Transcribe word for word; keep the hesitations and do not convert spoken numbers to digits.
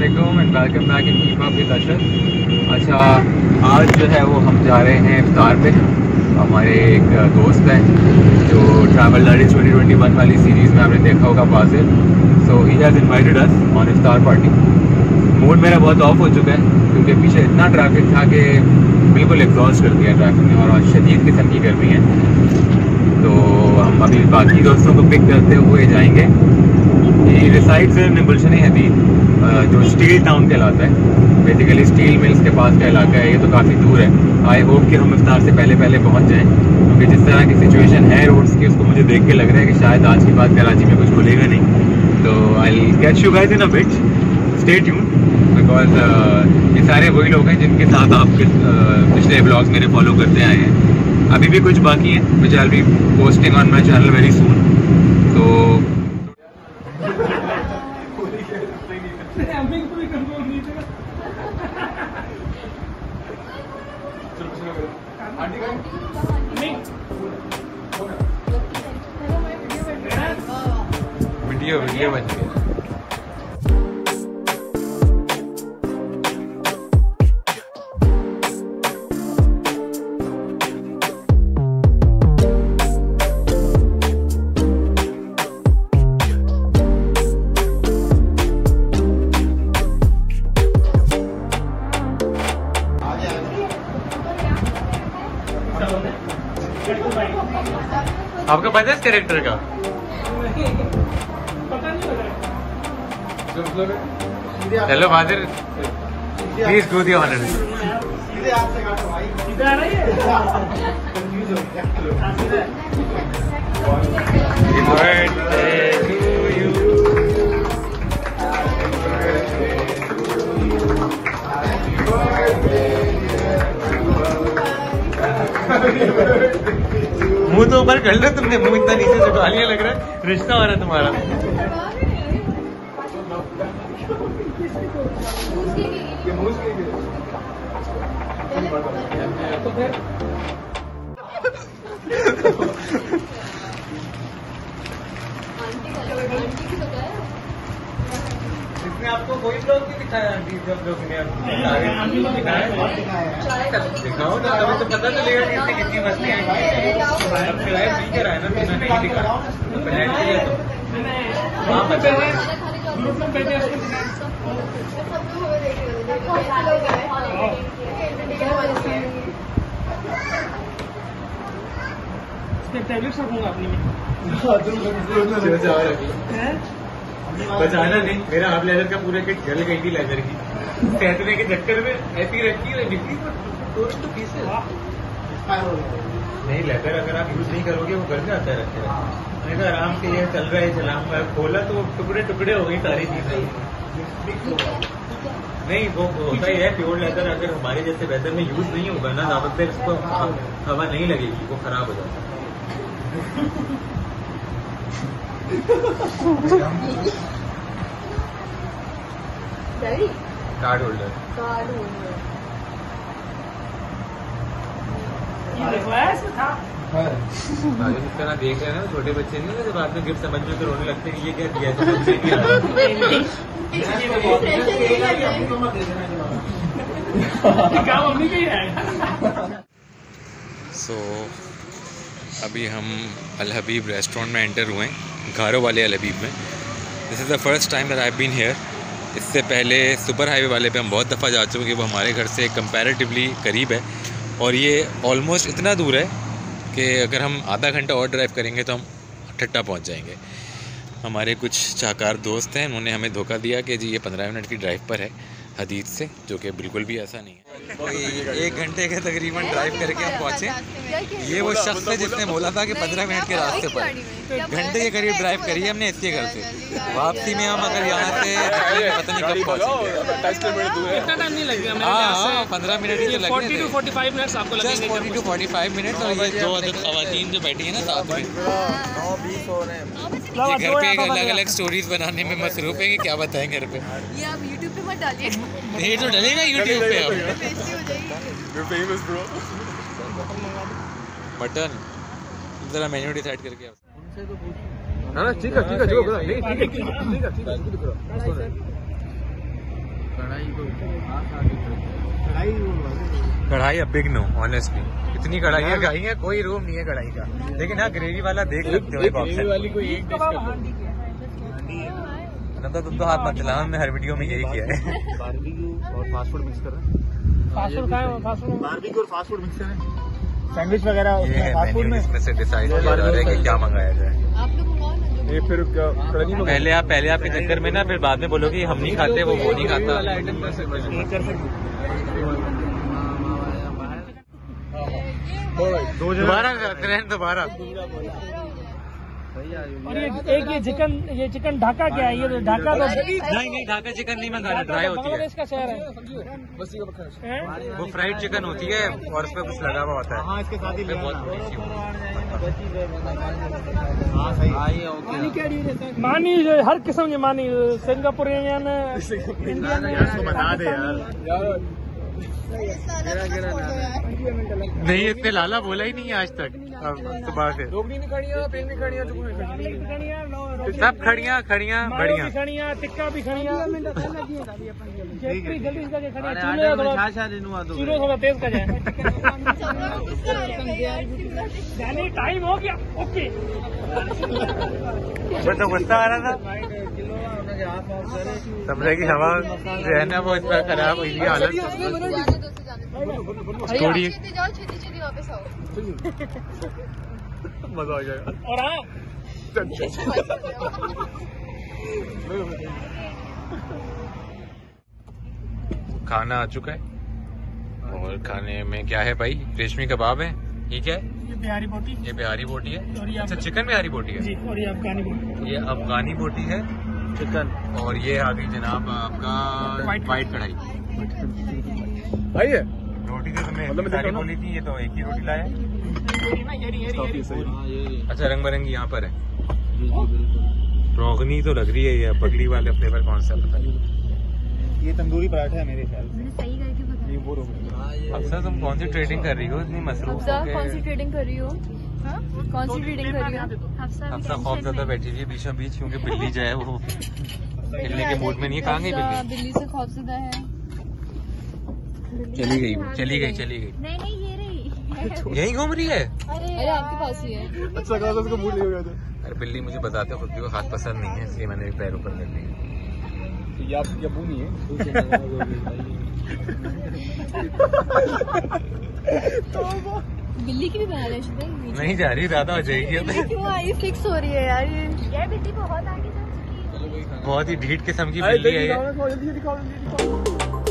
अस्सलामुअलैकुम and welcome back in keep up with Ashraf. अच्छा, आज जो है वो हम जा रहे हैं इफ्तार पे। हमारे एक दोस्त हैं जो travel diaries twenty twenty one वाली सीरीज़ में आपने देखा होगा Fasil, so he has invited us on इफ्तार पार्टी। मूड मेरा बहुत ऑफ हो चुका है क्योंकि पीछे इतना ट्रैफिक था कि बिल्कुल एग्जॉस्ट कर दिया ट्रैफिक ने, और आज शदीद किस्म की गर्मी है। तो हम अभी बाकी दोस्तों को पिक करते हुए जाएंगे। ये रिसाइड्स है गुलशन हदीद, जो स्टील टाउन कहलाता है, बेसिकली स्टील मिल्स के पास का इलाका है। ये तो काफ़ी दूर है। आई होप कि हम इफ्तार से पहले पहले पहुंच जाएं, क्योंकि जिस तरह की सिचुएशन है रोड्स की, उसको मुझे देख के लग रहा है कि शायद आज के बाद कराची में कुछ खुलेगा नहीं। तो I will catch you guys in a bit, stay tune, because ये सारे वही लोग हैं जिनके साथ आप uh, पिछले ब्लॉग्स मेरे फॉलो करते आए हैं। अभी भी कुछ बाकी हैं which I will be posting on my channel very soon. तो वीडियो वीडियो बन गया। आपको पता है इस कैरेक्टर का? Hello father, please do the honour. मुंह तो ऊपर कर लो तुमने, मुंह इतना नीचे से गालियां लग रहा है। रिश्ता हो रहा है तुम्हारा। इसने आपको कोई ब्लॉग नहीं दिखाया आंटी? जब लोग ने आपको दिखाया दिखाओ ना, तभी तो पता चलेगा कि इससे कितनी मस्ती है। अब खिलाए पी कर आए ना, तुमने नहीं दिखा तो पेनल्टी है। तो हाँ बचा टैबलेट्स रखूंगा अपनी में। बचाना नहीं, मेरा हाफ लेदर का पूरा किट जल गई थी लेदर की, फेंकने के चक्कर में ऐसी रखी है निकली तो पीछे नहीं। लेदर अगर आप यूज नहीं करोगे वो घर में आता है रखे रखे। मैंने कहा आराम से ये चल रहा है चलाऊंगा, खोला तो टुकड़े टुकड़े हो गई सारी चीजें। नहीं वो होता ही है प्योर लेदर, अगर हमारे जैसे वेदर में यूज नहीं होगा ना, ज्यादा देर उसको हवा नहीं लगेगी, वो खराब हो जाता है। कार्ड होल्डर कार्ड होल्डर जिस तरह देख रहे हैं ना छोटे बच्चे नहीं होते, बाद में गिफ्ट समझ में तो रोने लगते हैं ये क्या दिया था। सो अभी हम अल हबीब रेस्टोरेंट में एंटर हुए हैं, घारो वाले अल हबीब में। This is the first time that I have been here. इससे पहले सुपर हाईवे वाले पे हम बहुत दफ़ा जा चुके हैं, वो हमारे घर से कंपैरेटिवली करीब है, और ये ऑलमोस्ट इतना दूर है कि अगर हम आधा घंटा और ड्राइव करेंगे तो हम ठट्टा पहुंच जाएंगे। हमारे कुछ चाहकार दोस्त हैं, उन्होंने हमें धोखा दिया कि जी ये पंद्रह मिनट की ड्राइव पर है हदीद से, जो कि बिल्कुल भी ऐसा नहीं है। एक घंटे के तकरीबन ड्राइव करके हम पहुँचे। ये वो शख्स है जिसने बोला था कि पंद्रह मिनट के रास्ते पर, घंटे के करीब ड्राइव करी हमने इसके घर से। वापसी में हम अगर यहाँ से पता नहीं कब पहुँचेंगे। इतना टाइम नहीं लगेगा। हाँ, पंद्रह मिनट ही तो लगेंगे, forty two forty five minutes आपको लगेंगे। Forty two forty five minute. और ये दो अदद खवातीन जो बैठी है ना साथ में, नौ बीस हो रहे हैं। ये घर पे अलग अलग स्टोरीज बनाने में मसरूफ है कि क्या बताएं घर पे। ये आप यूट्यूब पे मत डालिए। ये तो डलेगा यूट्यूब पे अब। मटन जरा मेन्यू डिसाइड करके ना ना ठीक है ठीक है जो ठीक है ठीक है ठीक है ठीक है कढ़ाई अब बिग नो ऑनेस्टली, इतनी कढ़ाइयाँ खाई हैं, कोई रूम नहीं है कढ़ाई का। लेकिन हाँ ग्रेवी वाला देख सकते हो, ग्रेवी वाली कोई एक डिश कर तो तुम तो हाथ मत चलाओ, हमने हर वीडियो में यही किया है। बारबेक्यू और फास्ट फूड मिक्स कर रहे हैं, फास्ट फूड खाए, फास्ट फूड बारबेक्यू और फास्ट फूड मिक्स करें, सैंडविच वगैरह ये है मेन्यू, इसमें से डिसाइड किया जा रहा है कि क्या मंगाया जाए। ये फिर पहले आप पहले आपके चक्कर में ना फिर बाद में बोलोगे हम नहीं खाते, वो वो नहीं खाता। दोबारा करते हैं दोबारा। और ये एक ये चिकन, ये चिकन ढाका क्या है? ये तो ढाका तो नहीं नहीं ढाका चिकन नहीं मंगाना, ड्राई होती है, बांग्लादेश का शहर है। वो फ्राइड चिकन होती है और उसमें कुछ लगा हुआ होता है। हाँ इसके साथ ही बहुत मानी जो हर किस्म की मानी, सिंगापुरियन, इंडियन, बता दे यार। नहीं इतने लाला बोला ही नहीं है आज तक सुबह से। सब खड़िया खड़िया बढ़िया, खड़िया टिक्का भी खड़िया, जल्दी चूल्हे थोड़ा तेज का जाए। यानी टाइम हो गया, ओके। मैं तो गुस्सा आ रहा था, कमरे की हवा जो है ना वो इतना खराब हुई थी हालत। थोड़ी मजा आ जाएगा। और हाँ खाना आ चुका है और खाने में क्या है भाई? रेशमी कबाब है, ठीक है, ये बिहारी बोटी, ये बिहारी बोटी है। और ये अच्छा चिकन बिहारी बोटी है जी, और ये अफगानी बोटी, ये अफगानी बोटी है चिकन, और ये आ गई जनाब आपका वाइट कढ़ाई। भाई है रोटी तो तुमने सारी बोली थी, ये तो एक ही रोटी लाया। अच्छा रंग बिरंगी यहाँ पर है, रोगनी तो लग रही है, ये पगड़ी वाले फ्लेवर कौन सा पता नहीं। ये तंदूरी पराठा है मेरे ख्याल से। ये वो अफसा तुम कौन सी ट्रेडिंग कर रही हो इतनी मसरूफ होके? कौन सी ट्रेडिंग कर रही हो? हाँ? कौन सी ट्रेडिंग कर रही हो? अफसा खौफ ज्यादा बैठी हुई है बीचों बीच, क्योंकि बिल्ली जो है वो खेलने के मूड में नहीं है। कहाँ गई बिल्ली? बिल्ली से खौफजदा है। चली गई चली गई चली गई नहीं नहीं ये रही, यही घूम रही है। अरे आपके पास ही है। अच्छा कहा उसका मूड नहीं हो गया था। अरे बिल्ली मुझे बताते खुद को खास पसंद नहीं है, इसलिए मैंने पैर ऊपर कर ली। तो ये आपकी अबू नहीं है। बिल्ली की भी बना रहे हैं? नहीं जा रही, ज्यादा हो जाएगी अब। क्यों आई फिक्स हो रही है यार? ये ये बिल्ली बहुत आगे जा चुकी है, बहुत ही ढीठ किस्म की बिल्ली है ये। जल्दी दिखाओ जल्दी दिखाओ।